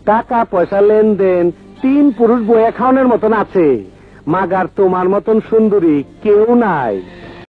টাকা পয়সা লেনদেন 3 পুরুষ বইয়া খাওয়ানোর মতন আছে, মাগার তোমার মতন সুন্দরী কেউ নাই।